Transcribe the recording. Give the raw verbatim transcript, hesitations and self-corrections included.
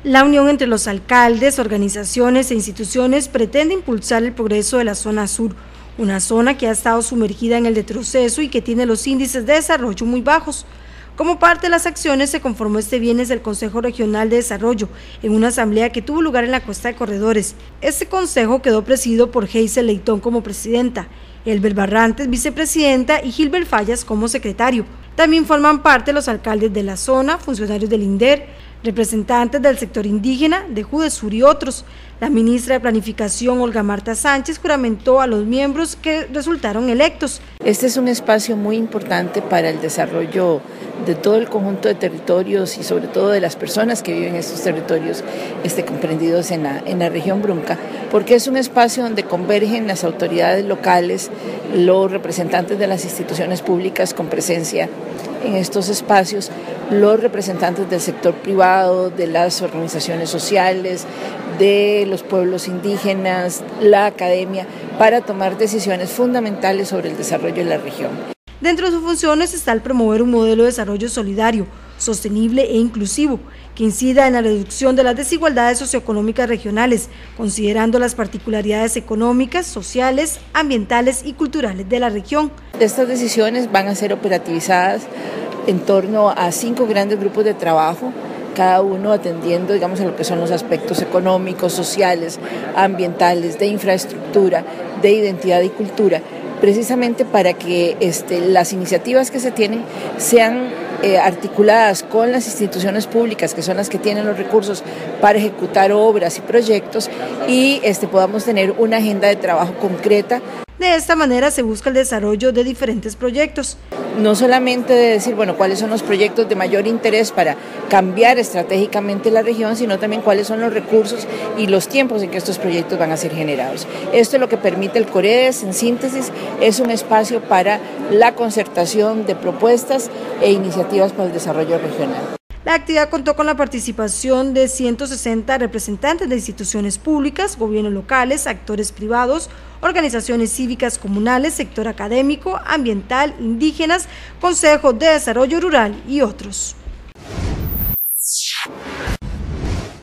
La unión entre los alcaldes, organizaciones e instituciones pretende impulsar el progreso de la zona sur, una zona que ha estado sumergida en el retroceso y que tiene los índices de desarrollo muy bajos. Como parte de las acciones se conformó este viernes el Consejo Regional de Desarrollo, en una asamblea que tuvo lugar en la Cuesta de Corredores. Este consejo quedó presidido por Geisel Leitón como presidenta, Elber Barrantes vicepresidenta y Gilbert Fallas como secretario. También forman parte los alcaldes de la zona, funcionarios del INDER, representantes del sector indígena, de Judesur y otros. La ministra de Planificación, Olga Marta Sánchez, juramentó a los miembros que resultaron electos. Este es un espacio muy importante para el desarrollo de todo el conjunto de territorios y sobre todo de las personas que viven en estos territorios este, comprendidos en la, en la región Brunca, porque es un espacio donde convergen las autoridades locales, los representantes de las instituciones públicas con presencia en estos espacios, los representantes del sector privado, de las organizaciones sociales, de los pueblos indígenas, la academia, para tomar decisiones fundamentales sobre el desarrollo de la región. Dentro de sus funciones está el promover un modelo de desarrollo solidario, sostenible e inclusivo, que incida en la reducción de las desigualdades socioeconómicas regionales, considerando las particularidades económicas, sociales, ambientales y culturales de la región. Estas decisiones van a ser operativizadas en torno a cinco grandes grupos de trabajo, cada uno atendiendo, digamos, a lo que son los aspectos económicos, sociales, ambientales, de infraestructura, de identidad y cultura, precisamente para que este, las iniciativas que se tienen sean eh, articuladas con las instituciones públicas, que son las que tienen los recursos para ejecutar obras y proyectos, y este, podamos tener una agenda de trabajo concreta. De esta manera se busca el desarrollo de diferentes proyectos. No solamente de decir, bueno, cuáles son los proyectos de mayor interés para cambiar estratégicamente la región, sino también cuáles son los recursos y los tiempos en que estos proyectos van a ser generados. Esto es lo que permite el COREDES, en síntesis, es un espacio para la concertación de propuestas e iniciativas para el desarrollo regional. La actividad contó con la participación de ciento sesenta representantes de instituciones públicas, gobiernos locales, actores privados, organizaciones cívicas comunales, sector académico, ambiental, indígenas, Consejo de Desarrollo Rural y otros.